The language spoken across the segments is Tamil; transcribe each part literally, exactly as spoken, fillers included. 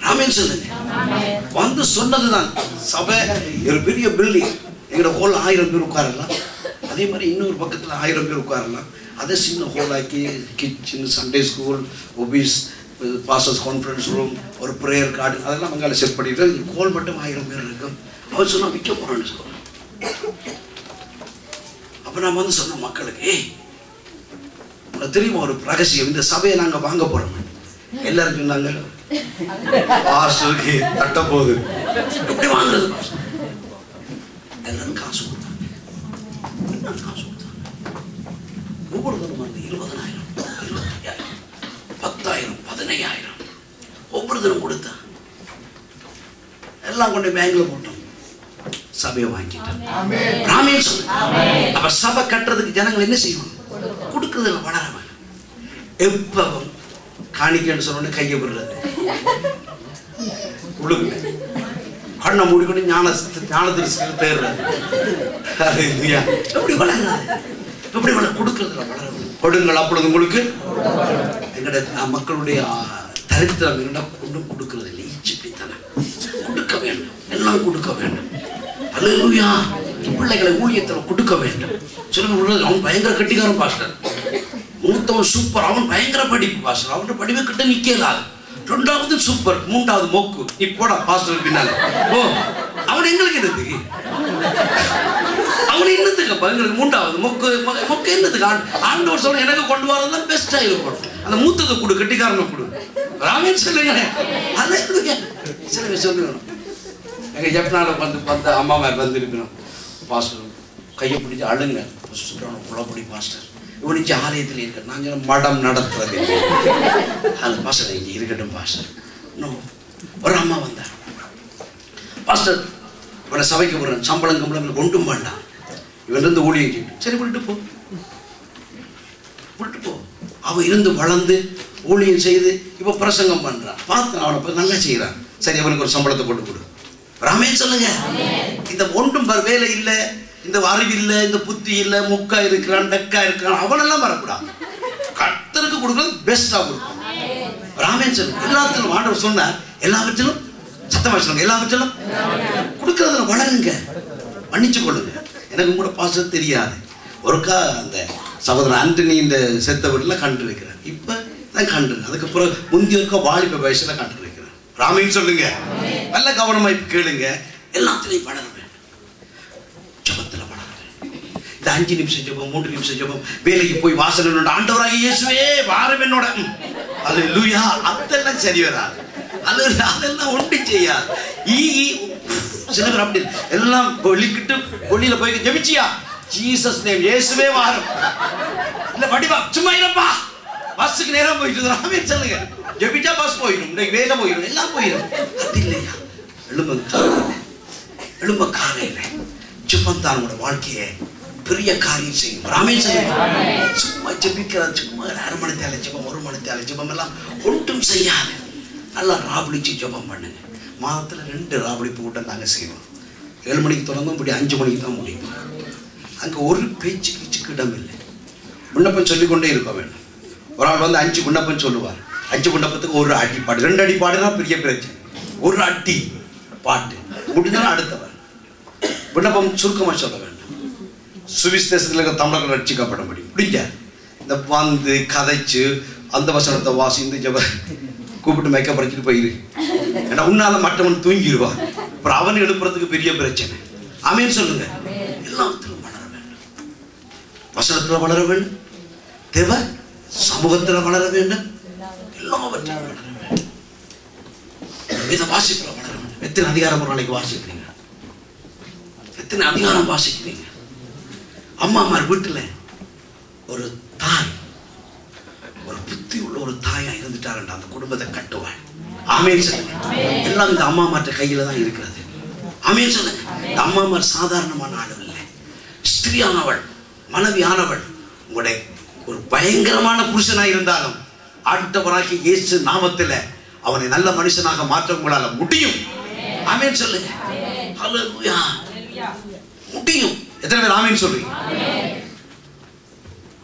ஆமென் சொல்லுங்க. வந்து சொன்னதுதான். சபை ஒரு பெரிய பில்டிங், எங்களோட ஹோல் ஆயிரம் பேர் உட்காரலாம். அதே மாதிரி இன்னொரு பக்கத்தில் ஆயிரம் பேர் உட்காரலாம். அதை சின்ன ஹோலாக்கி kitchen, Sunday school, office, pastors conference room, ஒரு ப்ரேயர் கார்டு அதெல்லாம் அங்கே செட் பண்ணிட்டு ஹோல் மட்டும் ஆயிரம் பேர் இருக்கும். அவர் சொன்னால் விற்க போகிறோன்னு சொல்லுவோம். அப்போ நம்ம வந்து சொன்ன மக்களுக்கு, ஏய் உனக்கு தெரியுமா ஒரு ரகசியம், இந்த சபையை நாங்கள் வாங்க போகிறோம். எல்லாரும் சொன்னாங்க பாஸ்டருக்கு தட்ட போகுது, எப்படி வாங்குறது பாஸ்டர்? எல்லாரும் காசு கொடுத்தாங்க, எல்லாரும் காசு கொடுத்தாங்க. ஒவ்வொருத்தரும் வந்து இருபதனாயிரம், இருபத்தையாயிரம், பத்தாயிரம், பதினையாயிரம் ஒவ்வொருத்தரும் கொடுத்தா. எல்லாம் கொண்டு பேங்க்ல போட்டோம், சபையை வாங்கிட்டோம். ஆமென் சொல்லுங்க. அப்ப சபை கட்டுறதுக்கு ஜனங்கள் என்ன செய்யணும்? கொடுக்குறதுல வளர வேணும். எப்பவும் காணிக்கன்னு சொன்ன கையை விடுறது, கொடுங்க, கண்ணை மூடிக்கொண்டு ஞான ஞானத்திற்கு தேர்றது, எப்படி வளர்றது? எப்படி வளர? கொடுக்கறதுல வளர வேணும். கொடுங்கள் அப்பொழுது உங்களுக்கு. எங்கட மக்களுடைய தரித்திரம் என்னடா கொண்டு கொடுக்கறது இல்லை, ஈச்சிப்பித்தனம். கொடுக்க வேண்டும், எல்லாம் கொடுக்க வேண்டும். அல்லேலூயா. பிள்ளைகளை ஊழியத்தில் கொடுக்க வேண்டும். சொல்லுங்க, அவன் பயங்கர கட்டிக்காரன் பாஸ்டர், மூத்தவன் சூப்பர், அவன் பயங்கர படிப்பு பாஸ்டர், அவன் படிப்பு கிட்ட நிக்கலாது. ரெண்டாவது சூப்பர், மூன்றாவது மொக்கு, நீ போடா பாஸ்டர் பின்னால. ஓ, அவன் எங்களுக்கு என்னதுக்கு? அவன் என்னதுக்கு எங்களுக்கு மூன்றாவது மொக்கு? மொக்கு என்னதுக்கு? ஆண்டவர் சொல்ல எனக்கு கொண்டு வரதான் பெஸ்டா இருக்கும். அந்த மூத்ததை கொடு, கட்டிக்காரனை கொடு. ராமேன் சொல்லுங்க. அல்லேலூயா. சில பேர் சொல்லுங்க, எங்கள் ஜப்னால வந்து வந்து அம்மா மேலே வந்துருக்கணும், பாஸ்டர் கையை பிடிச்சி அழுங்க, குழப்படி பாஸ்டர் இவனிச்சு ஆலயத்தில் இருக்க, நாங்கள் மடம் நடத்துறது அந்த பாஸ்டர் இங்கே இருக்கட்டும் பாஸ்டர். இன்னும் ஒரு அம்மா வந்தார், பாஸ்டர் இவனை சபைக்கு போகிறேன், சம்பளம் கம்பளம் கொண்டும் வேண்டாம், இவன் இருந்து ஊழியம் செய்யும். சரி விட்டு போ, விட்டு போ. அவன் இருந்து வளர்ந்து ஊழியம் செய்து இப்போ பிரசங்கம் பண்ணுறான், பார்த்து அவனை இப்போ நல்லா செய்கிறான். சரி, அவனுக்கு ஒரு சம்பளத்தை போட்டு கொடு. ராமேன் சொல்லுங்க. இந்த ஒன்றும் வேலை இல்லை, இந்த அறிவு இல்லை, இந்த புத்தி இல்லை, முக்கா இருக்கிறான், டக்கா இருக்கிறான், அவனெல்லாம் வரக்கூடாது. கர்த்தருக்கு கொடுக்குறது பெஸ்டா கொடுக்கும். ராமேன் சொல்லுங்க. எல்லாத்திலும் ஆண்டவர் சொன்னார், எல்லாவற்றிலும் சத்தமா சொல்லுங்க, எல்லாவற்றிலும் கொடுக்கறதுல வளருங்க, மன்னிச்சு கொள்ளுங்க. எனக்கு கூட பாஸ்டர் தெரியாது, ஒருக்கா அந்த சகோதரன் ஆண்டனி இந்த செத்த வீட்டில் கண்டு வைக்கிறேன், இப்போ தான் கண்டு, அதுக்கப்புறம் முந்தி ஒருக்கா வாலிப வயசுல கண்டு வைக்கிறேன். ராமேன் சொல்லுங்க. நல்ல கவனமா கேளுங்க. எல்லாத்திலையும் வளர வேண்டும், ஜபத்துல வளர வேண்டும். இந்த அஞ்சு நிமிஷம் ஜபம், மூன்று நிமிஷம் ஜபம், வேலைக்கு போய் வாசல் ஆண்டவராகிய இயேசுவே வாரம் என்னோட, அல்லேலூயா, அதெல்லாம் சரி வராது. அது அதெல்லாம் ஒன்று செய்யாது. ஈ சில பேர் அப்படி எல்லாம் ஒலிக்கிட்டு ஒளியில போய் ஜெபிச்சியா, ஜீசஸ் நேம், இயேசுவே வாரம், இல்ல வடிவா சும்மா இருப்பா, பஸ்ஸுக்கு நேரம் போயிட்டு ராமேன் சொல்லுங்க, ஜெபிச்சா பஸ் போயிடும், இன்னைக்கு வேலை போயிடும், எல்லாம் போயிடும். அது இல்லையா, எழும்ப காலையில, எழும்ப காலையில ஜெபம் தான் உங்களோட வாழ்க்கையை பெரிய காரியம் செய்யும். ராமேன் சொல்லுங்க. சும்மா ஜெபிக்கிறது, சும்மா அரை மணி தேவை ஜெபம், ஒரு மணி தேவை ஜெபம் எல்லாம் ஒன்றும் செய்யாது. நல்லா ராபிடிச்சு ஜெபம் பண்ணுங்க. மாதத்துல ரெண்டு ராபிடிப்பு கூட்டம் நாங்கள் செய்வோம். ஏழு மணிக்கு தொடங்கும், இப்படி அஞ்சு மணிக்கு தான் முடியும். அங்கே ஒரு பேச்சு பேச்சுக்கு இடம் இல்லை. விண்ணப்பம் சொல்லிக்கொண்டே இருக்க வேண்டும். ஒரு ஆள் வந்து அஞ்சு விண்ணப்பம் சொல்லுவார், அஞ்சு விண்ணப்பத்துக்கு ஒரு அடி பாடு, ரெண்டு அடி பாடுனா பெரிய பிரச்சனை, ஒரு அடி பாட்டு முடிஞ்சாலும் அடுத்தவர். விண்ணப்பம் சுருக்கமாக சொல்ல வேண்டும். சுவிசேஷத்தில் இருக்க தமிழர்கள் ரட்சிக்கப்பட முடியும். முடிஞ்ச இந்த வந்து கதைச்சு அந்த வசனத்தை வாசி, இந்த ஜப கூப்பிட்டு மேக்கப் பறிச்சுட்டு போயிரு, ஏன்னா உன்னால மற்றவன் தூங்கிடுவான், அப்புறம் அவன் எழுப்புறதுக்கு பெரிய பிரச்சனை. ஆமென் சொல்லுங்க. எல்லாத்திலும் வளர வேண்டும், வசனத்தில் வளர வேண்டும், தேவ சமூகத்தில் வளர வேண்டும், எல்லாவற்றிலும் வளர வேண்டும். இதை வாசிப்பில் வளர வேண்டும். எத்தனை அதிகாரம் ஒரு நாளைக்கு வாசிக்கிறீங்க? எத்தனை அதிகாரம் வாசிக்கிறீங்க? அம்மா அம்மா வீட்டில் ஒரு தாய், ஒரு புத்தி உள்ள ஒரு தாயா இருந்துட்டாருண்டா அந்த குடும்பத்தை கட்டுவாள். ஆமென் சொல்லுங்க. எல்லாம் இந்த அம்மா அம்மாட்ட கையில தான் இருக்கிறது. ஆமென் சொல்லுங்க. இந்த அம்மா அம்மா சாதாரணமான ஆள் இல்லை, ஸ்திரியானவள், மனைவியானவள். உங்களுடைய ஒரு பயங்கரமான புருஷனாக இருந்தாலும் ஆண்டவராகிய இயேசு நாமத்தில் அவனை நல்ல மனுஷனாக மாற்ற உங்களால முடியும். ஆமென் சொல்லுங்க. ஹல்லேலூயா. முடியும். எத்தனை பேர் ஆமென் சொல்றீங்க?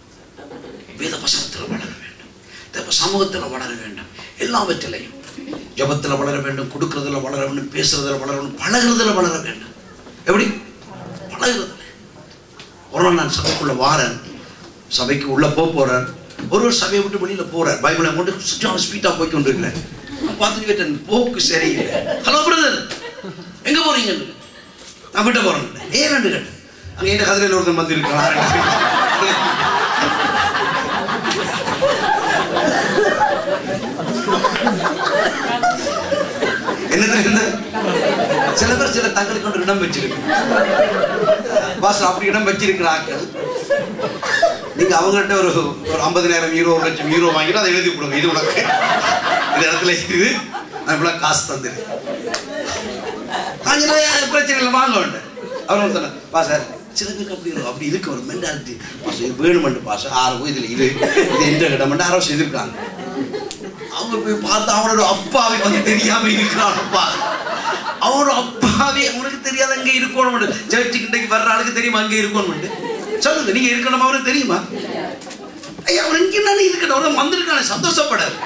வேத வசனத்தில் வளர வேண்டும், தேவ சமூகத்தில் வளர வேண்டும், எல்லாவற்றிலையும் ஜபத்தில் வளர வேண்டும், கொடுக்கறதுல வளர வேண்டும், பேசுறதுல வளர வேண்டும், பழகிறதுல வளர வேண்டும். எப்படி பழகிறதுல? ஒரு நாள் நான் சபைக்குள்ள வாரேன், சபைக்கு உள்ள போக போறேன். ஒரு ஒரு சபையை விட்டு வெளியில போறார், பைபிளை கொண்டு சுற்றி ஸ்பீட்டா போய் கொண்டு இருக்கிறேன். பார்த்துட்டு கேட்டேன், போக்கு சரியில்லை. ஹலோ பிரதர், எங்க போறீங்க? நான் விட்ட போறேன். ஏன் கேட்டேன். அங்க எந்த கதிரையில் ஒருத்தன் வந்து இருக்கலாம். என்ன தெரியுது, சில பேர் சில தங்களுக்கு கொண்டு இடம் வச்சிருக்கு. பாஸ்டர் அப்படி இடம் வச்சிருக்கிறார்கள். நீங்க அவங்ககிட்ட ஒரு ஒரு ஐம்பதினாயிரம் யூரோ, ஒரு லட்சம் யூரோ வாங்கிட்டு அதை எழுதி கொடுங்க. இது உனக்கு இந்த இடத்துல இருக்குது, நான் இவ்வளவு காசு தந்துரு. பிரச்சனை இல்லை, வாங்க வேண்டேன். அவர் சொன்னேன், பாஸ்டர் சில பேருக்கு அப்படி அப்படி இருக்கு ஒரு மென்டாலிட்டி. பாஸ்டர் இது வேணுமெண்டு பாஸ்டர் ஆறு இதுல இது இது எந்த இடம் அரசு எதிர்க்காங்க. அவங்க போய் பார்த்தா அவனோட அப்பாவை வந்து தெரியாம இருக்கிறான். அப்பா அவனோட அப்பாவே அவனுக்கு தெரியாத அங்கே இருக்கணும். சர்ச்சுக்கு இன்றைக்கு வர்ற ஆளுக்கு தெரியுமா அங்கே இருக்கணும்? சொல்லுங்க, நீங்க இருக்கணும் அவனுக்கு தெரியுமா? ஐயா அவன் இங்கே நானே இருக்கணும், அவன் வந்திருக்கான சந்தோஷப்படாது.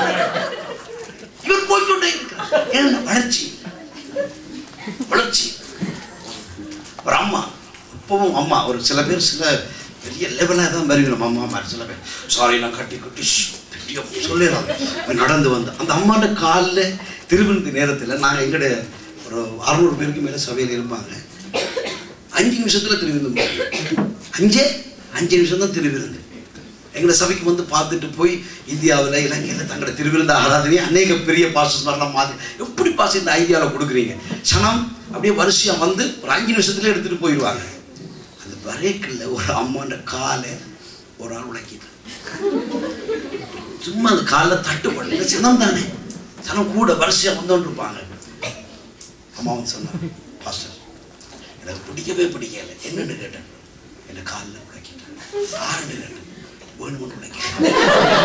இவர் போய்கொண்டே இருக்கிறார். ஏன்னா வளர்ச்சி வளர்ச்சி. ஒரு அம்மா இப்பவும் அம்மா ஒரு சில பேர் சில பெரிய லெவலாக தான் வருகிறோம். அம்மா மாதிரி சில பேர் சாரி நான் கட்டி கட்டி சொல்லிடுறாங்க. நடந்து வந்து அந்த அம்மாண்ட காலில் திருவிழந்த நேரத்தில் நாங்கள் எங்கடைய ஒரு அறுநூறு பேருக்கு மேலே சபையில் இருப்பாங்க. அஞ்சு நிமிஷத்தில் திருவிழந்து, அஞ்சே அஞ்சு நிமிஷம் தான் திருவிழந்து. எங்களை சபைக்கு வந்து பார்த்துட்டு போய் இந்தியாவில் இலங்கையில் தங்களோட திருவிழந்த ஆராதனையை அநேக பெரிய பாஸ்டர்ஸ் மாதிரிலாம் மாற்றி எப்படி பாஸ் இந்த ஐடியாவில் கொடுக்குறீங்க. சனம் அப்படியே வரிசையாக வந்து ஒரு அஞ்சு நிமிஷத்துல எடுத்துகிட்டு போயிடுவாங்க. அந்த பிரேக்கில் ஒரு அம்மாண்ட காலை ஒரு ஆள் உழைக்கிது. சும்மா அந்த காலில் தட்டு பண்ணல, சின்னம் தானே, சனம் கூட வரிசையாக வந்தோன்னு இருப்பாங்க. அம்மா வந்து சொன்னாங்க, பாஸ்டர் எனக்கு பிடிக்கவே பிடிக்கல. என்னன்னு கேட்டேன். என்ன காலில் உழைக்கிட்டேன். ஆறுன்னு கேட்டேன். வேணுமென்று உழைக்கிறேன்.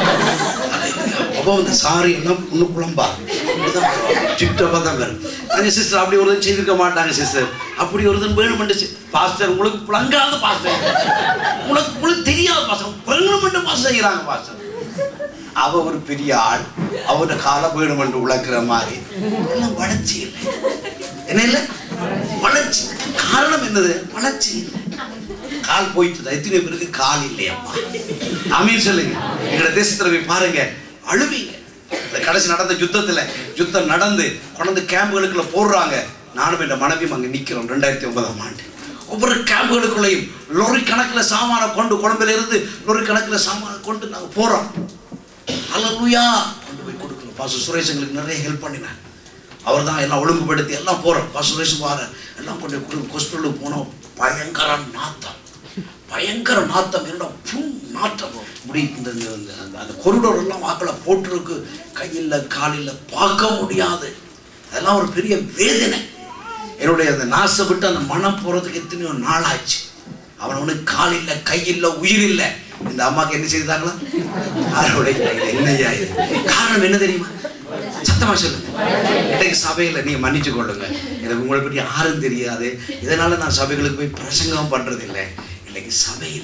அப்போ வந்து சாரி எல்லாம் இன்னும் குழம்பா டிப்டப்பாக தான் வரும். நாங்கள் சிஸ்டர் அப்படி ஒரு செய்திருக்க மாட்டாங்க சிஸ்டர், அப்படி ஒரு வேணுமென்று பாஸ்டர் உங்களுக்கு புழங்காத பாஸ்டர், உங்களுக்கு உங்களுக்கு தெரியாத பாஸ்டர், வேணுமென்று பாஸ்டர் செய்கிறாங்க பாஸ்டர். அவ ஒரு பெரிய ஆள், அவரோட காலை வேணுமென்று உழைக்கிற மாதிரி எல்லாம் வளர்ச்சி இல்லை. என்ன இல்லை வளர்ச்சி. காரணம் என்னது? வளர்ச்சி இல்லை. கால் போயிட்டு எத்தனை பேருக்கு கால் இல்லையப்பா? ஆமீன் சொல்லுங்க. எங்களோட தேசத்துல போய் பாருங்க, அழுவீங்க. இந்த கடைசி நடந்த யுத்தத்துல யுத்தம் நடந்து கொண்டு கேம்புகளுக்குள்ள போடுறாங்க. நானும் என் மனைவியும் அங்க நிக்கிறோம். ரெண்டாயிரத்தி ஒன்பதாம் ஆண்டு ஒவ்வொரு கேம்புகளுக்குள்ளையும் லொரி கணக்கில் சாமான கொண்டு, கொழம்புல இருந்து லொரி கணக்கில் சாமான கொண்டு நாங்கள் போறோம். அல்லேலூயா கொண்டு போய் கொடுக்கணும். பாஸ்டர் சுரேஷ் எங்களுக்கு நிறைய ஹெல்ப் பண்ணினார். அவர் தான் எல்லாம் ஒழுங்குபடுத்தி எல்லாம் போறோம். பாஸ்டர் சுரேஷ் வார எல்லாம் கொண்டு கொடுக்க. ஹாஸ்பிட்டலுக்கு போனோம். பயங்கர நாத்தம், பயங்கர நாத்தம். என்ன புண் நாட்டம். இப்படி இந்த அந்த கொரிடோர் எல்லாம் வாக்களை போட்டிருக்கு. கையில் காலில் பார்க்க முடியாது. அதெல்லாம் ஒரு பெரிய வேதனை. என்னுடைய அந்த நாசை விட்டு அந்த மனம் போறதுக்கு எத்தனையோ நாள் ஆச்சு. அவனுக்கு கால் இல்லை, கை இல்லை, உயிர் இல்லை. இந்த அம்மாவுக்கு என்ன செய்தாங்களா? அவருடைய என்னையா இது? காரணம் என்ன தெரியுமா? சத்தமா சொல்லுங்க. இன்றைக்கு சபையில நீங்க மன்னிச்சு கொள்ளுங்க, எனக்கு உங்களை பற்றி யாரும் தெரியாது, இதனால நான் சபைகளுக்கு போய் பிரசங்கம் பண்றது இல்லை. இன்னைக்கு சபையில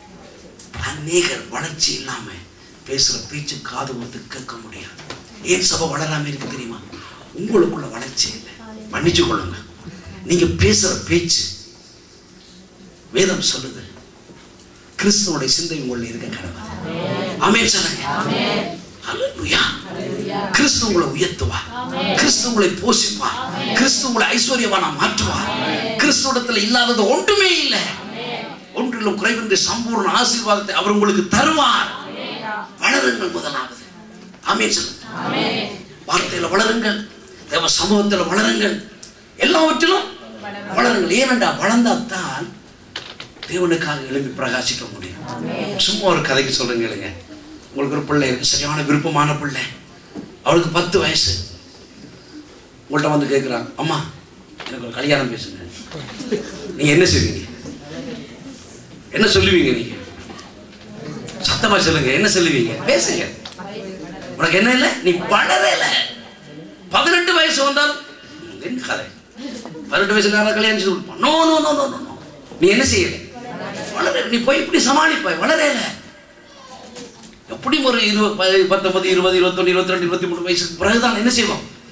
அநேகர் வளர்ச்சி இல்லாம பேசுற பேச்சு காது வந்து கேட்க முடியாது. ஏன் சபை வளராம இருக்கு தெரியுமா? உங்களுக்குள்ள வளர்ச்சி இல்லை. மன்னிச்சு கொள்ளுங்க. நீங்க பேசுற பேச்சு, வேதம் சொல்லுது, கிறிஸ்துவோட சிந்தை உங்களை இருக்க கடவுள். ஆமென் சொல்லுங்க. ஹல்லேலூயா. கிறிஸ்து உங்களை உயர்த்துவார், கிறிஸ்து உங்களை போஷிப்பார், கிறிஸ்து உங்களை ஐஸ்வர்யவானா மாற்றுவார். கிறிஸ்துவிடத்துல இல்லாதது ஒன்றுமே இல்லை. ஒன்றிலும் குறைவின்றி சம்பூர்ண ஆசீர்வாதத்தை அவர் உங்களுக்கு தருவார். வளருங்கள். முதலாவது ஆமென் சொல்லுங்க. வார்த்தையில வளருங்கள், தேவ சமூகத்தில் வளருங்கள், எல்லாவற்றிலும் வளருங்கள். ஏனென்றா வளர்ந்தால்தான் தேவனுக்காக எழுப்பி பிரகாசிக்க முடியும். சும்மா ஒரு கதைக்கு சொல்றேங்க இல்லைங்க. உங்களுக்கு ஒரு பிள்ளை இருக்கு, சரியான விருப்பமான பிள்ளை, அவளுக்கு பத்து வயசு. உங்கள்கிட்ட வந்து கேட்குறாங்க, அம்மா எனக்கு ஒரு கல்யாணம் பேசுங்க. நீங்க என்ன செய்வீங்க? என்ன சொல்லுவீங்க? நீங்க சத்தமா சொல்லுங்க. என்ன சொல்லுவீங்க? பேசுங்க. உனக்கு என்ன இல்லை? நீ வளரல. பதினெட்டு வயசு வந்தால் என்ன கதை? பதினெட்டு வயசுல கல்யாணம் செய்து கொடுப்பான். No no no no no. நீ என்ன செய்யல? வளர. நீ போய் இப்படி சமாளிப்பாய். வளரல. எப்படி ஒரு இருபது பத்தொன்பது இருபது இருபத்தொன்னு இருபத்தி ரெண்டு இருபத்தி மூணு வயசுக்கு பிறகுதான் என்ன செய்வோம்?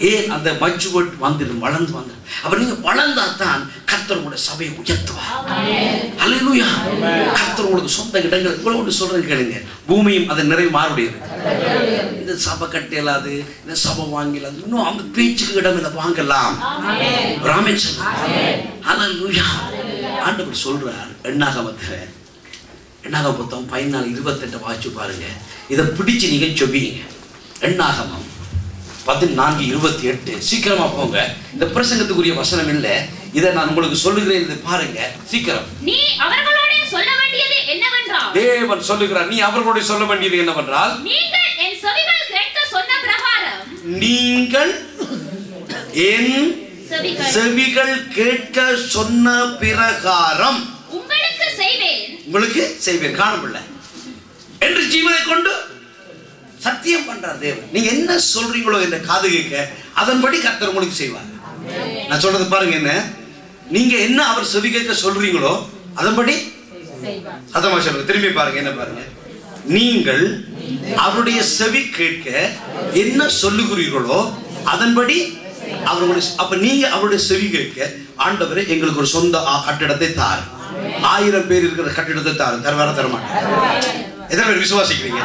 ஏன் அந்த மச்சுவட் வந்துடும், வளர்ந்து வந்து அப்ப நீங்க வளர்ந்தா தான் கர்த்தர் உங்களுடைய சபையை உயர்த்துவார். அல்லேலூயா. கர்த்தர் உங்களுக்கு சொந்த இடங்கள் உங்களுக்கு சொல்றது கேளுங்க, பூமியும் அதன் நிறைவு மாறுடையது. இந்த சபை கட்டலாது, இந்த சபை வாங்கலாது, இன்னும் அந்த பேச்சுக்கு இடம் இல்லை, வாங்கலாம். ராமேன் சொல்றார். அல்லேலூயா. ஆண்டவர் சொல்றார் எண்ணாகமத்துல, எண்ணாகம புத்தகம் பதினாலு இருபத்தெட்டு வாசிச்சு பாருங்க. இதை பிடிச்சு நீங்க சொன்னீங்க. எண்ணாகமம் பதினான்கு இருபத்தி எட்டு. சீக்கிரமா போங்க, இந்த பிரசங்கத்துக்குரிய வசனம் இல்ல, இதை நான் உங்களுக்கு சொல்லுகிறேன், இது பாருங்க சீக்கிரம். நீ அவர்களோட சொல்ல வேண்டியது என்னவென்றால், தேவன் சொல்லுகிறார், நீ அவர்களோட சொல்ல வேண்டியது என்னவென்றால், நீங்கள் என் செவிகள் கேட்க சொன்ன பிரகாரம், நீங்கள் என் செவிகள் கேட்க சொன்ன பிரகாரம் உங்களுக்கு செய்வேன், உங்களுக்கு செய்வேன். காணவில்லை என்று ஜீவனை கொண்டு சத்தியம் பண்றார் தேவன். நீங்க என்ன சொல்றீங்களோ என்ற காது கேட்க அதன்படி கர்த்தர் உங்களுக்கு செய்வார். நான் சொல்றது பாருங்க, என்ன நீங்க என்ன அவர் செவி கேட்க சொல்றீங்களோ அதன்படி சத்தமா சொல்லுங்க. திரும்பி பாருங்க, என்ன பாருங்க, நீங்கள் அவருடைய செவி கேட்க என்ன சொல்லுகிறீர்களோ அதன்படி அவர்களுடைய, அப்ப நீங்க அவருடைய செவி கேட்க, ஆண்டவரே எங்களுக்கு ஒரு சொந்த கட்டிடத்தை தாரு, ஆயிரம் பேர் இருக்கிற கட்டிடத்தை தாரு, தருவார தரமாட்டேன். எத்தனை பேர் விசுவாசிக்கிறீங்க?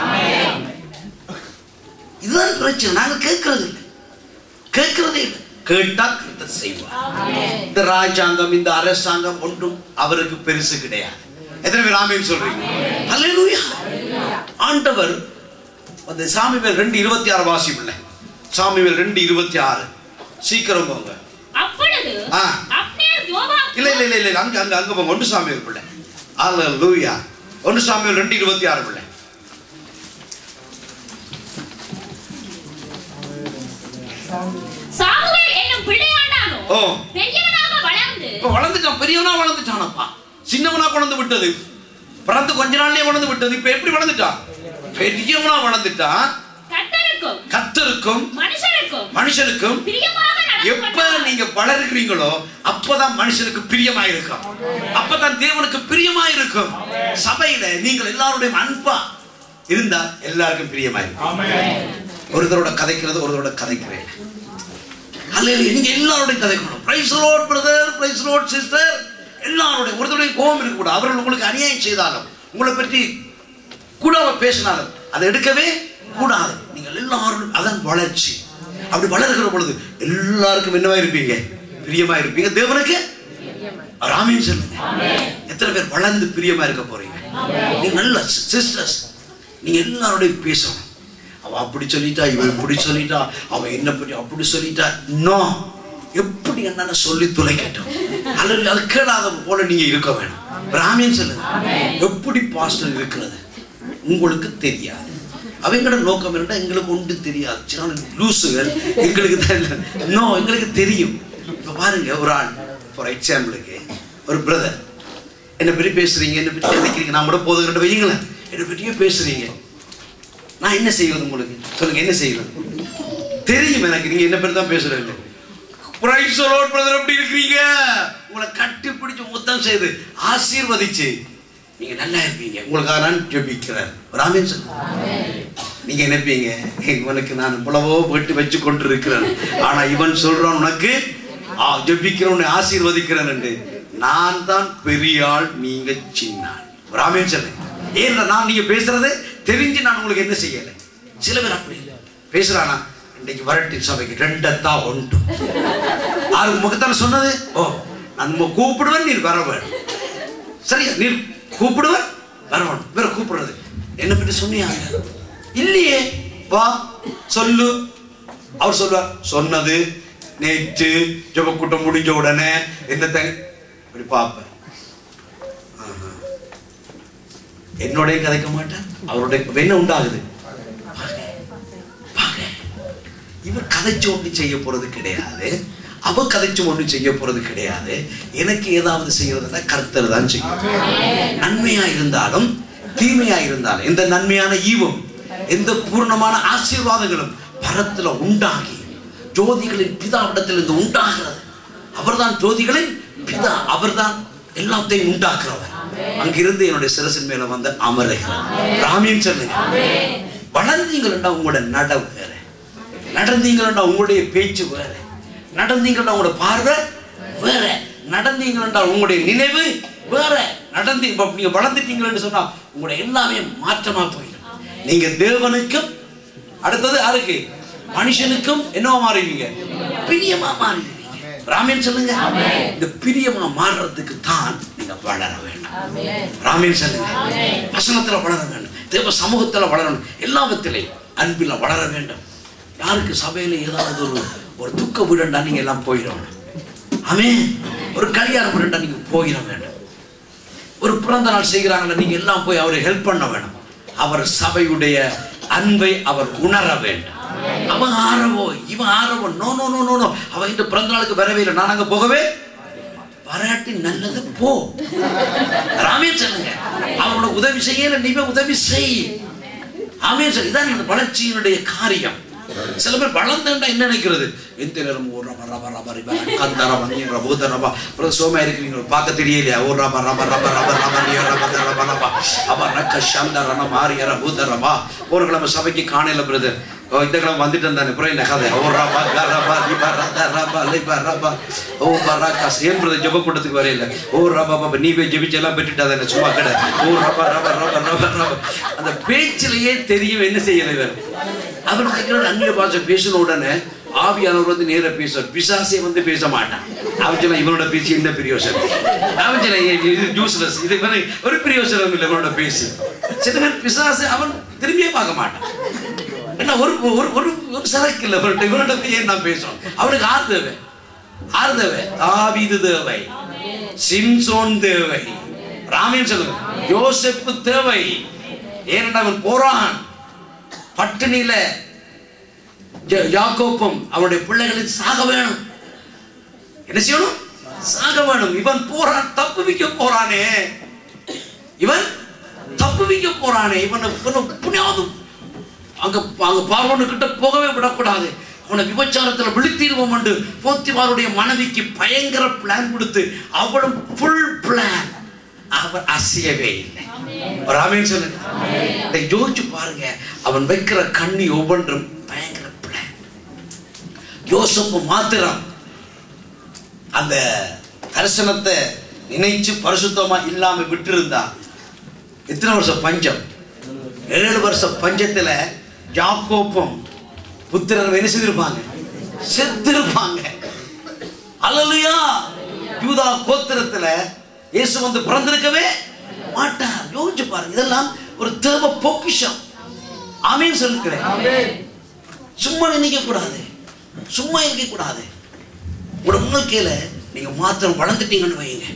இதுதான் பிரச்சனை. நாங்கள் கேட்கறது இல்லை, கேட்கறதே இல்லை. கேட்டா கர்த்தர் செய்வார். இந்த ராஜாங்கம், இந்த அரசாங்கம் ஒன்றும் அவருக்கு பெருசு கிடையாது. எத்தனை பேர் ஆமென் சொல்றீங்க? அல்லேலூயா. ஆண்டவர் அந்த சாமுவேல் ரெண்டு இருபத்தி ஆறு வாசிப்பில்லை, சாமுவேல் ரெண்டு இருபத்தி ஆறு. சீக்கிரம் போங்க. அப்பொழுது அப்னேர் யோவாப், இல்ல இல்ல இல்ல இல்ல அங்க அங்க அங்க போங்க. ஒன்று சாமுவேல் பிள்ளை. அல்லேலூயா. ஒன்று சாமுவேல் ரெண்டு இருபத்தி ஆறு பிள்ளை. சாமுவேல் என்னும் பிள்ளையாண்டானோ ஓ பெரியவனாக வளர்ந்து, இப்ப வளர்ந்துட்டான், பெரியவனா வளர்ந்துட்டானப்பா. சின்னவனா கொண்டு விட்டது, பிறந்து கொஞ்ச நாள்லயே கொண்டு விட்டது. இப்ப எப்படி வளர்ந்துட்டான்? பெரியவனா வளர்ந்துட்டான். கர்த்தருக்கும் கர்த்தருக்கும் மனுஷருக்கும் மனுஷனுக்கும் பிரியமாக எப்ப நீங்க வளர்கிறீங்களோ அப்பதான் மனுஷனுக்கு பிரியமா இருக்கும், அப்பதான் தேவனுக்கு பிரியமா இருக்கும். சபையில நீங்கள் எல்லாருடைய அன்பா இருந்தா எல்லாருக்கும் பிரியமா இருக்கும். ஒருத்தரோட கதைக்கிறது ஒருத்தரோட கதைக்கிறேன். அல்லேலூயா. நீங்க எல்லாரோடையும் கதைக்கணும். Praise the lord brother, praise the lord sister. எல்லாரோட ஒருத்தருடைய கோபம் இருக்க கூடாது. அவர்கள் உங்களுக்கு அநியாயம் செய்தாலும், உங்களை பற்றி கூட பேசினாலும் அதை எடுக்கவே கூடாது. நீங்கள் எல்லாரும் அதன் வளர்ச்சி. அப்படி வளர்கிற பொழுது எல்லாருக்கும் என்னவா இருப்பீங்க? பிரியமா இருப்பீங்க. தேவனுக்கு ஆமென் சொல்லுங்க. எத்தனை பேர் வளர்ந்து பிரியமா இருக்க போறீங்க? நீங்க நல்ல சிஸ்டர்ஸ், நீங்க எல்லாரோடையும் பேசணும். அவ அப்படி சொல்லிட்டா, இவன் இப்படி சொல்லிட்டா, அவன் என்ன பற்றி அப்படி சொல்லிட்டா. நோ, எப்படி என்னன்னு சொல்லி துளைக்கட்டும். அல்லது அது கேளாத போல நீங்க இருக்க வேணும். ஆமென் சொல்லுங்க. எப்படி பாஸ்டர் இருக்கிறது உங்களுக்கு தெரியாது. அவங்களோட நோக்கம் என்னன்னா, எங்களுக்கு ஒன்று தெரியாது, சின்ன லூசுகள், எங்களுக்கு தெரியல. நோ, எங்களுக்கு தெரியும். இப்ப பாருங்க, ஒரு ஆள் ஃபார் எக்ஸாம்பிளுக்கு ஒரு பிரதர் என்னை பற்றி பேசுறீங்க, என்னை பற்றி நினைக்கிறீங்க, நான் கூட போதுகிட்ட வையுங்களேன், என்னை பற்றியே பேசுறீங்க. நான் என்ன செய்வது உங்களுக்கு சொல்லுங்க, என்ன செய்வது தெரியும் எனக்கு. நீங்க என்ன பேர் தான் பேசுறீங்க. பிரைஸ் தி லார்ட் பிரதர், எப்படி இருக்கீங்க? உங்களை கட்டி பிடிச்சு முத்தம் செய்து ஆசீர்வதிச்சு நீங்க நல்லா இருப்பீங்க. உங்களுக்காக நான் ஜெபிக்கிறேன். ஆமென் சொல்லுங்க. நீங்க நினைப்பீங்க, இவனுக்கு நான் இவ்வளவோ போட்டு வச்சு கொண்டு இருக்கிறேன், ஆனா இவன் சொல்றான் உனக்கு ஜெபிக்கிறவனை ஆசீர்வதிக்கிறேன் என்று. நான் தான் பெரிய ஆள், நீங்க சின்ன ஆள். ஆமென் சொல்லுங்க. ஏன்னா நான் நீங்க பேசுறது தெரிஞ்சு நான் உங்களுக்கு என்ன செய்யலை. சில பேர் அப்படி பேசுறானா, இன்னைக்கு வரட்டு சபைக்கு ரெண்டத்தா ஒன்று ஆறு முகத்தான சொன்னது. ஓ, நான் கூப்பிடுவேன், நீர் வர வேணும். சரியா, நீர் கூப்பிடுவேன் வர வேணும். வேற கூப்பிடுறது என்ன பற்றி சொன்னியா? இல்லையே, வா சொல்லு. அவர் சொல்வார், சொன்னது நேற்று ஜெப கூட்டம் முடிஞ்ச உடனே என்ன இப்படி பார்ப்பேன். என்னோடைய கதைக்க மாட்டேன், அவருடைய என்ன உண்டாகுது. இவர் கதைச்சு ஒன்று செய்ய போறது கிடையாது, அவ கதைச்சு ஒன்று செய்ய போறது கிடையாது. எனக்கு ஏதாவது செய்யறதுன்னா கர்த்தர் தான் செய்யும். நன்மையா இருந்தாலும் தீமையா இருந்தாலும், எந்த நன்மையான ஈவும் எந்த பூர்ணமான ஆசீர்வாதங்களும் பரத்துல உண்டாகி ஜோதிகளின் பிதாவிடத்தில் இருந்து உண்டாகிறது. அவர்தான் ஜோதிகளின் பிதா, அவர்தான் எல்லாத்தையும் உண்டாக்குறவர். அங்கிருந்து என்னுடைய சிரசின் மேல வந்து அமருகிறார். ஆமென் சொல்லுங்க. வளர்ந்தீங்கன்னா உங்களோட நடவு வேற, நடந்தீங்கன்னா உங்களுடைய பேச்சு வேற, நடந்தீங்கன்னா உங்களோட பார்வை வேற, நடந்தீங்கன்னா உங்களுடைய நினைவு வேற. நடந்து நீங்க வளர்ந்துட்டீங்கன்னு சொன்னா உங்களுடைய எல்லாமே மாற்றமா போயிடும். நீங்க தேவனுக்கும் அடுத்தது யாருக்கு மனுஷனுக்கும் என்னவா மாறுவீங்க? பிரியமா மாறுவீங்க. ராமேன் சொல்லுங்க. இந்த பிரியமா மாறுறதுக்கு தான் நீங்க வளர வேண்டும். ராமேன் சொல்லுங்க. வசனத்துல வளர வேண்டும், தேவ சமூகத்துல வளரணும், எல்லாவற்றிலையும் அன்பில் வளர வேண்டும். யாருக்கு சபையில ஏதாவது ஒரு ஒரு துக்க வீடண்டா நீங்க எல்லாம் போயிடணும். ஆமென். ஒரு கல்யாணம் வீடண்டா நீங்க போயிட வேண்டும். ஒரு பிறந்த நாள் செய்கிறாங்களா நீங்க எல்லாம் போய் அவரை ஹெல்ப் பண்ண வேணும். அவர் சபையுடைய அன்பை அவர் உணர வேண்டும். அவன் ஆரவோ இவன் ஆரவோ நோ நோ நோ நோ அவன் இந்த பிறந்த நாளுக்கு வரவே இல்லை, நான் அங்க போகவே வராட்டி நல்லது போ. ராமே சொல்லுங்க. அவனோட உதவி செய்ய நீ உதவி செய். ஆமே சார். இதான் இந்த வளர்ச்சியினுடைய காரியம். சில பேர் வளர்ந்தா என்ன நினைக்கிறது? எந்த நேரம் ஒரு ரபா ரபா ரபா ரபா கந்த ரபா நீ ரபா ரபா அப்புறம் சோமா இருக்கிறீங்க பார்க்க தெரியலையா? ஒரு ரபா ரபா ரபா ரபா ரபா நீ ரபா ரபா ரபா அப்பா நக்க சாந்தரன மாறிய ரபா ரபா. ஒரு கிழமை சபைக்கு காணையில பிரதர் இந்த கிழமை வந்துட்டு இருந்தானே அப்புறம் என்ன கதை? ஓ ரபா ரபா லிபா ரபா லிபா ரபா ஓ பரா காசு ஏன் பிரதர் ஜெப கூட்டத்துக்கு வரையில? ஓ ரபா பாபா நீ போய் ஜெபிச்சு எல்லாம் பெற்றுட்டாத என்ன சும்மா கடை. ஓ ரபா ரபா ரபா ரபா ரபா அந்த பேச்சிலேயே தெரியும் என்ன செய்யலை இவர். அவர் நினைக்கிறார் அந்நிய பாஷை பேசின உடனே ஆவியானவர் வந்து நேர பேசுவார், பிசாசே வந்து பேச மாட்டான். அவன் சொன்னா இவனோட பேசி என்ன பிரயோசனம்? அவன் சொன்னா இது ஜூஸ்லெஸ், இது ஒரு பிரயோசனம் இல்லை இவனோட பேசி. சில பேர் பிசாசு அவன் திரும்பியே பார்க்க மாட்டான். ஏன்னா ஒரு ஒரு ஒரு சரக்கு இல்லை இவர்கிட்ட, இவனோட ஏன் நான் பேசுவோம். அவனுக்கு ஆறு தேவை, ஆறு தேவை. தாவீது தேவை, சிம்சோன் தேவை, ராமேன் சொல்லுங்க, யோசேப்பு தேவை. ஏனென்றால் அவன் போறான் பட்டினியில, யாக்கோப்பும் அவருடைய பிள்ளைகளுக்கு சாக வேணும். என்ன செய்யணும்? சாக வேணும். இவன் போறான், தப்புவிக்க போறானே, இவன் தப்புவிக்க போறானே. இவன் புண்ணியாவது அங்க அங்க பார்வோனு கிட்ட போகவே விடக்கூடாது. அவனை விபச்சாரத்துல விழுத்திடுவோம் என்று போத்திபாருடைய மனைவிக்கு பயங்கர பிளான் கொடுத்து அவளும் ஃபுல் பிளான். அவர் அசையவே இல்லை. ராமேன் சொல்லுங்க. இதை யோசிச்சு பாருங்க. அவன் வைக்கிற கண்ணி ஒவ்வொன்றும் பயங்கர பிளான். யோசப்பு மாத்திரம் அந்த தரிசனத்தை நினைச்சு பரிசுத்தமா இல்லாம விட்டு இருந்தா எத்தனை வருஷம் பஞ்சம்? ஏழு வருஷம் பஞ்சத்துல யாக்கோப்பும் புத்திரர் என்ன செய்திருப்பாங்க? செத்திருப்பாங்க. அல்லேலூயா. யூதா கோத்திரத்துல இயேசு வந்து பிறந்திருக்கவே மாட்டார். யோசிச்சு பாருங்க. இதெல்லாம் ஒரு தேவ பொக்கிஷம். ஆமென் சொல்லுகிறேன். சும்மா நினைக்க கூடாது, சும்மா இருக்க கூடாது. உங்களோட வாழ்க்கையில நீங்க மாத்திரம் வளர்ந்துட்டீங்கன்னு வைங்க,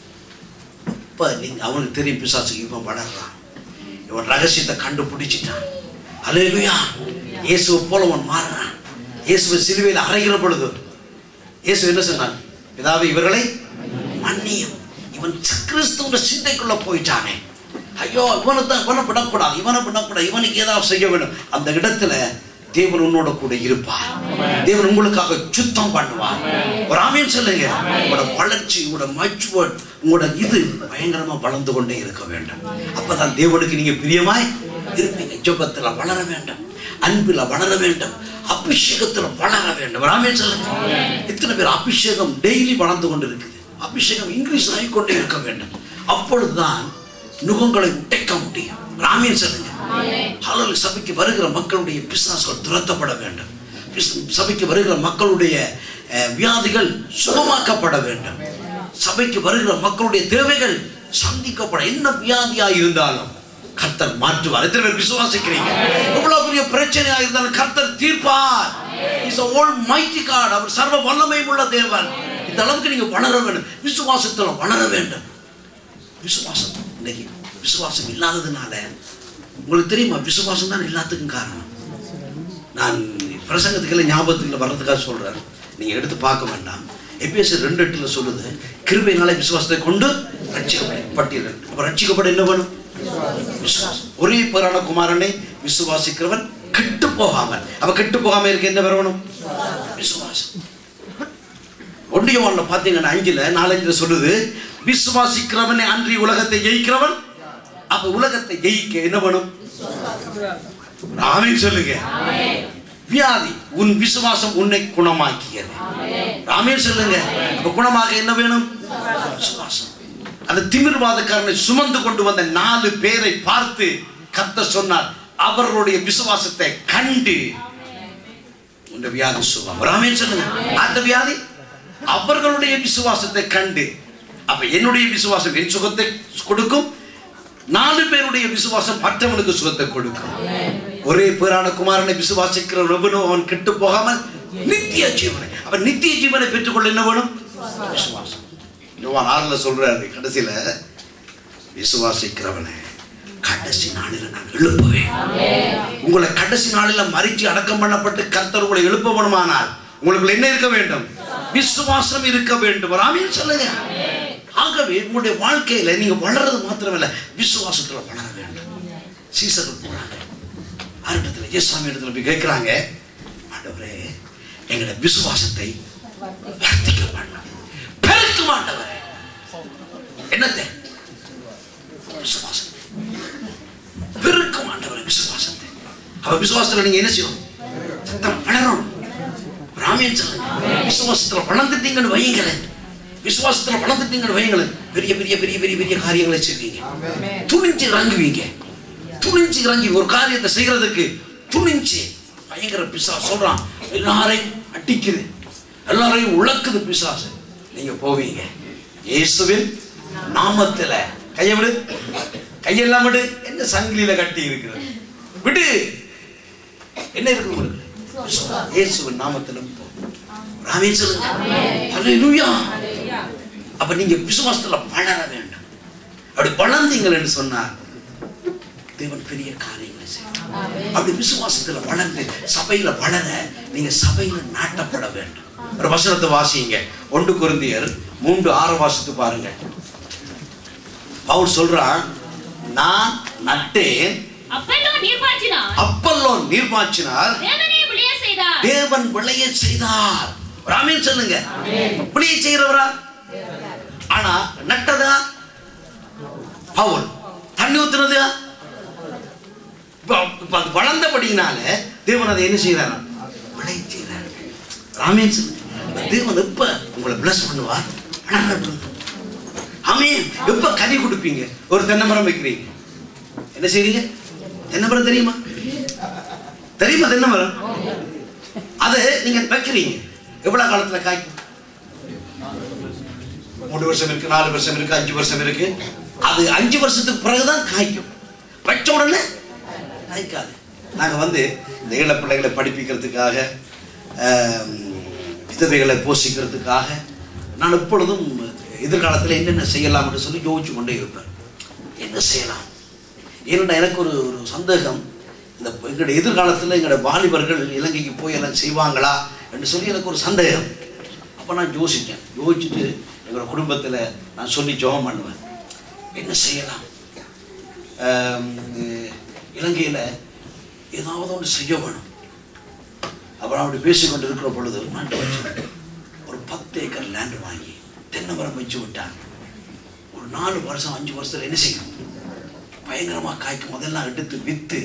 இப்ப நீங்க அவனுக்கு தெரியும் பிசாசுக்கு இவன் வளர்றான், இவன் ரகசியத்தை கண்டுபிடிச்சிட்டான். அல்லேலூயா. இயேசுவை போல அவன் மாறுறான். இயேசுவை சிலுவையில் அறைகிற பொழுது இயேசு என்ன சொன்னான்? பிதாவே இவர்களை மன்னியும். இவன் கிறிஸ்துவோட சிந்தைக்குள்ள போயிட்டானே, ஐயோ இவனை தான் இவனை விடக்கூடாது, இவனை விடக்கூடாது, இவனுக்கு ஏதாவது செய்ய வேண்டும். அந்த இடத்துல தேவன் உன்னோட கூட இருப்பார். தேவன் உங்களுக்காக சுத்தம் பண்ணுவார். ஒரு ஆமென் சொல்லுங்க. உங்களோட வளர்ச்சி, உங்களோட மச்சுவர்ட், உங்களோட இது பயங்கரமா வளர்ந்து கொண்டே இருக்க வேண்டும். அப்பதான் தேவனுக்கு நீங்க பிரியமாய் இருப்பீங்க. ஜெபத்துல வளர வேண்டும், அன்பில் வளர வேண்டும், அபிஷேகத்துல வளர வேண்டும். ஆமென் சொல்லுங்க. எத்தனை பேர் அபிஷேகம் டெய்லி வளர்ந்து கொண்டு இருக்குது? அபிஷேகம் இன்க்ரீஸ் ஆகிக்கொண்டே இருக்க வேண்டும். அப்பொழுதுதான் நுகங்களை உடைக்க முடியும். ஆமென் சொல்லுங்க. சபைக்கு வருகிற மக்களுடைய பிசாசுகள் துரத்தப்பட வேண்டும். சபைக்கு வருகிற மக்களுடைய வியாதிகள் சுகமாக்கப்பட வேண்டும். சபைக்கு வருகிற மக்களுடைய தேவைகள் சந்திக்கப்பட, என்ன வியாதியா இருந்தாலும் கர்த்தர் மாற்றுவார். எத்தனை பேர் விசுவாசிக்கிறீங்க? எவ்வளவு பெரிய பிரச்சனையா இருந்தாலும் கர்த்தர் தீர்ப்பார். Is a almighty God. அவர் சர்வ வல்லமை உள்ள தேவன். இந்த அளவுக்கு நீங்க வளர வேண்டும், விசுவாசத்துல வளர வேண்டும். விசுவாசம் இன்னைக்கு விசுவாசம் இல்லாததுனால உங்களுக்கு தெரியுமா, விசுவாசம் தான் எல்லாத்துக்கும் காரணம். நான் பிரசங்கத்துக்குள்ள ஞாபகத்துக்குள்ள வர்றதுக்காக சொல்றேன், நீங்க எடுத்து பார்க்க வேண்டாம். எபேசியர் ரெண்டு எட்டுல சொல்லுது, கிருபையினாலே விசுவாசத்தை கொண்டு ரட்சிக்கப்பட்டீர்கள். அப்ப ரட்சிக்கப்பட என்ன வேணும்? விசுவாசம். ஒரே பேரான குமாரனை விசுவாசிக்கிறவன் கெட்டு போகாமல், அவ கெட்டு போகாம இருக்க என்ன வரணும்? விசுவாசம். ஒன்றிய வாழ்ல பாத்தீங்கன்னா அஞ்சுல நாலஞ்சுல சொல்லுது, விசுவாசிக்கிறவனை அன்றி உலகத்தை ஜெயிக்கிறவன். அப்ப உலகத்தை ஜெயிக்க என்ன வேணும்? ஆமென் சொல்லுங்க. வியாதி, உன் விசுவாசம் உன்னை குணமாக்கியது. ஆமென் சொல்லுங்க. அப்ப குணமாக என்ன வேணும்? விசுவாசம். அந்த திமிர்வாதக்காரனை சுமந்து கொண்டு வந்த நாலு பேரை பார்த்து கர்த்தர் சொன்னார், அவர்களுடைய விசுவாசத்தை கண்டு உன் வியாதி சுகம். ஆமென் சொல்லுங்க. அந்த வியாதி அவர்களுடைய விசுவாசத்தை கண்டு. அப்ப என்னுடைய விசுவாசம் என் சுகத்தை கொடுக்கும், நாலு பேருடைய விசுவாசம் மற்றவனுக்கு சுகத்தை கொடுக்கும். ஒரே பேரான குமாரனை விசுவாசிக்கிற அவன் கெட்டு போகாமல் நித்திய ஜீவனை, அவன் நித்திய ஜீவனை பெற்றுக்கொள்ள என்ன வேணும்? விசுவாசம். யோவான் ஆறுல சொல்றாரு கடைசியில, விசுவாசிக்கிறவனை கடைசி நாளில் நான் எழுப்புவேன். உங்களை கடைசி நாளில் மரிச்சு அடக்கம் பண்ணப்பட்டு கர்த்தர் உங்களை எழுப்ப வேணுமானால் உங்களுக்கு என்ன இருக்க வேண்டும்? விசுவாசம் இருக்க வேண்டும். ஆமென் சொல்லுங்க. ஆகவே உங்களுடைய வாழ்க்கையில நீங்க வளர்றது மாத்திரமல்ல, விசுவாசத்துல வளர வேண்டும். சீசர்கள் போறாங்க ஆரம்பத்துல இயேசுசாமி இடத்துல போய் கேட்கிறாங்க, ஆண்டவரே எங்களுடைய விசுவாசத்தை வர்த்திக்க பண்ண பெருக்க மாட்டவரே. என்னத்தை? விசுவாசம் பெருக்க மாட்டவரே விசுவாசத்தை. அவ விசுவாசத்துல நீங்க என்ன செய்யணும்? சத்தம் வளரணும். ராமேன் சொல்லுங்க. விசுவாசத்துல வளர்ந்துட்டீங்கன்னு வையுங்களேன், விசுவாசத்துல வளர்ந்துட்டீங்கன்னு வையுங்களேன், பெரிய பெரிய பெரிய பெரிய பெரிய காரியங்களை செய்வீங்க. துணிஞ்சு இறங்குவீங்க. துணிஞ்சு இறங்கி ஒரு காரியத்தை செய்யறதுக்கு துணிஞ்சு. பயங்கர பிசாசு சொல்றான், எல்லாரையும் அடிக்குது, எல்லாரையும் உழக்குது பிசாசு. நீங்க போவீங்க இயேசுவின் நாமத்துல. கையை விடு, கையெல்லாம் விடு. என்ன சங்கிலியில கட்டி இருக்கிறது? விடு. என்ன இருக்கு உங்களுக்கு? இயேசுவின் நாமத்துல போ. ஆமென் சொல்லுங்க. ஹல்லேலூயா. அப்ப நீங்க விசுவாசத்துல வளர வேண்டும். அப்படி வளர்ந்தீங்கள் என்று சொன்னார் தேவன் பெரிய காரியங்களை செய்வார். அப்படி விசுவாசத்துல வளர்ந்து சபையில வளர நீங்க சபையில நாட்டப்பட வேண்டும். ஒரு வசனத்தை வாசிங்க. ஒன்று கொரிந்தியர் மூன்று ஆறு வாசித்து பாருங்க. பவுல் சொல்றான், நான் நட்டேன், அப்பல்லோ நீர்ப்பாய்ச்சினார், அப்பல்லோ நீர்ப்பாய்ச்சினார், தேவனே விளைய செய்தார், தேவன் விளைய செய்தார். ஆமென் சொல்லுங்க. விளைய செய்கிறவரா? ஆனா நட்டதா பவுல், தண்ணி ஊத்துனதா வளர்ந்தபடினால தேவன் அதை என்ன செய்யறாரு? விளைய செய்யறாரு. ஆமென் சொல்லுங்க. தேவன் எப்ப உங்களை பிளஸ் பண்ணுவார்? ஆமென். எப்ப கனி கொடுப்பீங்க? ஒரு தென்னை மரம் வைக்கிறீங்க, என்ன செய்றீங்க? தென்னை மரம் தெரியுமா? தெரியுமா தென்னை மரம்? அதை நீங்க வைக்கிறீங்க, எவ்வளவு காலத்துல காய்க்கும்? மூணு வருஷம் இருக்கு, நாலு வருஷம் இருக்கு, அஞ்சு வருஷம் இருக்கு. அது அஞ்சு வருஷத்துக்கு பிறகுதான் காய்க்கும். வச்ச உடனே காய்க்காது. நாங்க வந்து இந்த இள பிள்ளைகளை படிப்பிக்கிறதுக்காக, விதவைகளை போஷிக்கிறதுக்காக நான் எப்பொழுதும் எதிர்காலத்தில் என்னென்ன செய்யலாம் என்று சொல்லி யோசிச்சு கொண்டே இருப்பேன். என்ன செய்யலாம்? ஏன்னா எனக்கு ஒரு ஒரு சந்தேகம், இந்த எங்களுடைய எதிர்காலத்தில் எங்களுடைய வாலிபர்கள் இலங்கைக்கு போய் எல்லாம் செய்வாங்களா என்று சொல்லி எனக்கு ஒரு சந்தேகம். அப்போ நான் யோசித்தேன். யோசிச்சுட்டு எங்களோட குடும்பத்தில் நான் சொல்லி ஜெபம் பண்ணுவேன், என்ன செய்யலாம்? இலங்கையில் ஏதாவது ஒன்று செய்ய வேணும். அப்புறம் அப்படி பேசிக்கொண்டு இருக்கிற பொழுது நாட்டை வச்சு ஒரு பத்து ஏக்கர் லேண்டு வாங்கி தென்னை மரம் வச்சு விட்டாங்க. ஒரு நாலு வருஷம் அஞ்சு வருஷத்துல என்ன செய்யும்? பயங்கரமா காய்க்கும். அதெல்லாம் எடுத்து வித்து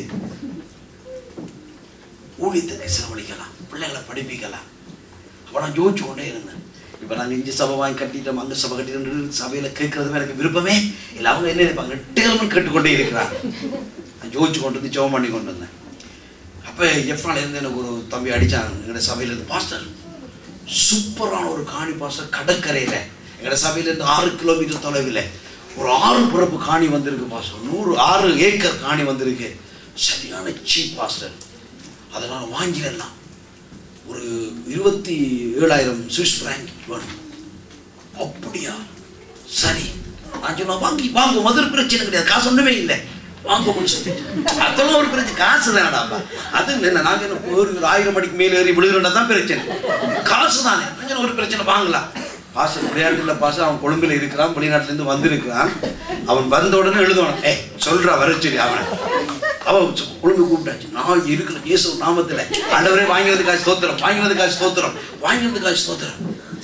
ஊழியத்துக்கு செலவழிக்கலாம், பிள்ளைகளை படிப்பிக்கலாம். அப்போ நான் ஜோதிச்சு கொண்டே இருந்தேன். இப்போ நாங்கள் இஞ்சி சபை வாங்கி கட்டிட்டோம், அங்கே சபை கட்டிட்டு சபையில் கேட்கறதுமே எனக்கு விருப்பமே இல்லை. அவங்க என்ன நினைப்பாங்க? டேர்மன் கேட்டுக்கொண்டே இருக்கிறாங்க. நான் ஜோதிச்சு கொண்டு வந்து ஜெபம் பண்ணி கொண்டு வந்தேன். அப்போ எஃப்னால இருந்து எனக்கு ஒரு தம்பி அடித்தாங்க எங்களோட சபையிலேருந்து, பாஸ்டர் சூப்பரான ஒரு காணி பாஸ்டர், கடற்கரையில் எங்களோட சபையிலேருந்து ஆறு கிலோமீட்டர் தொலைவில் ஒரு ஆறு பிறப்பு காணி வந்திருக்கு பாஸ்டர், நூறு ஆறு ஏக்கர் காணி வந்திருக்கு, சரியான சீப் பாஸ்டர், அதனால் வாங்கிடலாம், ஒரு இருபத்தி ஏழாயிரம் சுவிஸ் பிராங்க் வேணும். அப்படியா? சரி. நான் சொன்ன வாங்கி வாங்க, மதுரை பிரச்சனை கிடையாது, காசு ஒன்றுமே இல்லை, வாங்கணும்னு சொல்லிட்டு. அதெல்லாம் ஒரு பிரச்சனை, காசு தானடாப்பா. அது என்ன, நாங்கள் என்ன ஒரு ஆயிரம் மணிக்கு மேலே ஏறி விழுகிறதா தான் பிரச்சனை, காசு தானே, ஒரு பிரச்சனை வாங்கலாம். பாச விளையாட்டுல பாச அவன் கொழும்பில் இருக்கிறான், வெளிநாட்டிலேருந்து வந்திருக்கிறான். அவன் வந்த உடனே எழுதணும், ஏ சொல்றா வர சொல்லி அவனை. அவன் கொழும்பு கூப்பிட்டாச்சு, நான் இருக்கிற இயேசு நாமத்தில் ஆண்டவரே வாங்கி வந்து காசு ஸ்தோத்திரம், வாங்கி வந்து காசு ஸ்தோத்திரம், வாங்கி வந்து காசு ஸ்தோத்திரம்.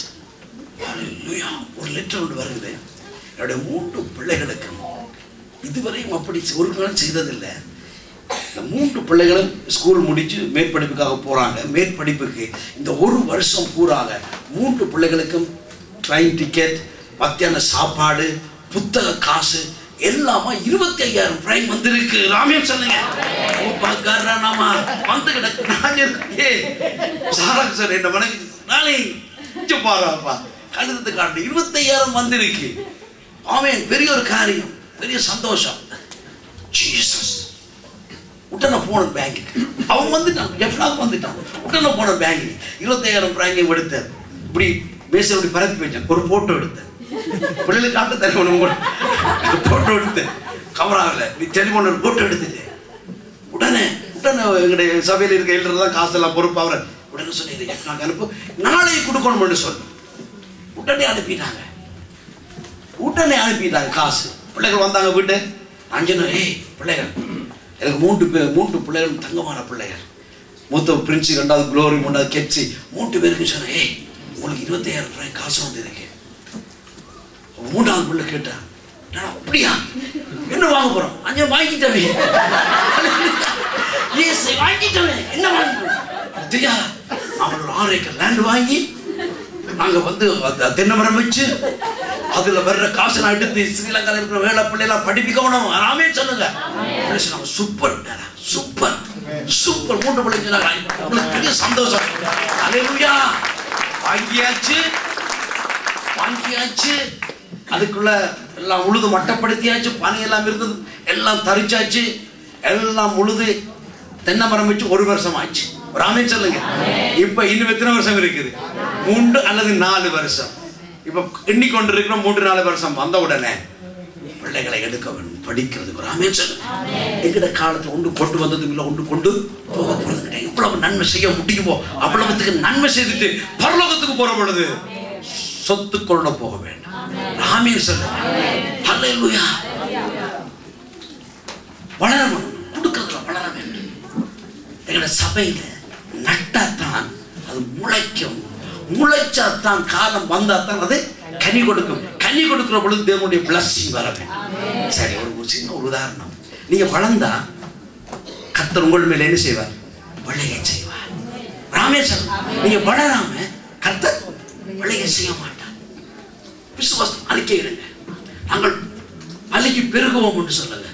ஒரு லெட்டர் ஒன்று வருது, என்னுடைய மூன்று பிள்ளைகளுக்கு இதுவரையும் அப்படி ஒரு காலம் செய்ததில்லை, இந்த மூன்று பிள்ளைகளும் ஸ்கூல் முடிச்சு மேற்படிப்புக்காக போறாங்க. மேற்படிப்புக்கு இந்த ஒரு வருஷம் பூராக மூன்று பிள்ளைகளுக்கும் ட்ரெயின் டிக்கெட், மத்தியான சாப்பாடு, புத்தக காசு எல்லாமா இருபத்தி ஐயாயிரம் பிரைம் வந்திருக்கு. ராமியம் சொல்லுங்க. நாம வந்து கிடக்கு சாராக்கு சார் என்ன மனைவி நாளை பாருப்பா கழுத்து காட்டு இருபத்தி ஐயாயிரம் வந்திருக்கு. ஆமென். பெரிய ஒரு காரியம், பெரிய சந்தோஷம். ஜீசஸ் உடனே போன பேங்குக்கு அவன் வந்துட்டான், டெஃபினாக வந்துட்டான். உடனே போன பேங்கு இருபத்தி ஐயாயிரம் பிராங்கையும் எடுத்தேன். இப்படி பேச இப்படி பரப்பி வச்சேன். ஒரு போட்டோ எடுத்தேன். பிள்ளைகளுக்கு காட்ட தருவணும் போட்டோ எடுத்தேன். கவராவில் நீ டெலிஃபோன் ஒரு போட்டோ எடுத்துட்டு உடனே உடனே எங்களுடைய சபையில் இருக்க எழுதுறதுதான் காசெல்லாம் பொறுப்பு. அவரை உடனே சொல்லி நாங்கள் அனுப்பு நாளைக்கு கொடுக்கணும்னு சொல்லி உடனே அனுப்பிட்டாங்க. உடனே அனுப்பிட்டாங்க காசு. பிள்ளைகள் வந்தாங்க வீட்டு. அஞ்சனு ஏய் பிள்ளைகள் எனக்கு மூன்று பேர் மூன்று பிள்ளைகள் தங்கமான பிள்ளைகள். மூத்த பிரின்சி, ரெண்டாவது குளோரி, மூன்றாவது கெட்சி. மூன்று பேருக்கு சொன்னேன் ஏய் உங்களுக்கு இருபத்தி ஐயாயிரம் ரூபாய் காசு வந்திருக்கு. மூன்றாவது பிள்ளை கேட்டான் அப்படியா என்ன வாங்க போறோம்? அஞ்சு வாங்கிட்டவே வாங்கிட்டவே என்ன வாங்கிட்டோம்? அவங்களோட ஆறு ஏக்கர் லேண்ட் வாங்கி நாங்க வந்து தென்னை மரம் வச்சு அதுல வர்ற காசு நான் எடுத்து ஸ்ரீலங்கால இருக்கிற வேலை பிள்ளைலாம் படிப்பிக்கணும். ஆமே சொல்லுங்க. Super super super. மூன்று பிள்ளைங்க பெரிய சந்தோஷம். அல்லேலூயா. வாங்கியாச்சு வாங்கியாச்சு அதுக்குள்ள எல்லாம் உழுது மட்டப்படுத்தியாச்சு. பனி எல்லாம் இருந்தது, எல்லாம் தரிச்சாச்சு. எல்லாம் உழுது தென்னை மரம் வச்சு ஒரு வருஷம் ஆச்சு. ராமே சொல்லுங்க. இப்ப இன்னும் எத்தனை வருஷம் இருக்குது? மூன்று அல்லது நாலு வருஷம். இப்ப எண்ணிக்கொண்டு இருக்கிற மூன்று நாலு வருஷம் வந்த உடனே பிள்ளைகளை எடுக்க வேண்டும் படிக்கிறதுக்கு. ராமே சொல்லுங்க. எங்கட காலத்துல ஒன்று கொண்டு வந்ததுக்கு இல்லை, ஒன்று கொண்டு போக போறது கிடையாது. இவ்வளவு நன்மை செய்ய முடியுமோ அவ்வளவுத்துக்கு நன்மை செய்துட்டு பரலோகத்துக்கு போற பொழுது சொத்து கொள்ள போக வேண்டும். ராமே சொல்லுங்க. அல்லேலூயா. வளர வேண்டும், கொடுக்கறதுல வளர வேண்டும். எங்களோட சபையில நட்டாத்தான் அது முளைக்கும். முளைச்சாத்தான் காலம் வந்தாத்தான் அது கனி கொடுக்கும். கனி கொடுக்கிற பொழுது தேவனுடைய பிளஸிங் வர வேண்டும். சரி, ஒரு சின்ன ஒரு உதாரணம். நீங்க வளர்ந்தா கர்த்தர் உங்கள் மேல என்ன செய்வார்? வளைய செய்வார். ராமே சொல்லுங்க. நீங்க வளராம கர்த்தர் வளைய செய்ய மாட்டார். விசுவாசம் அறிக்கையிடுங்க. நாங்கள் பலிக்கு பெருகுவோம் என்று சொல்லுங்க.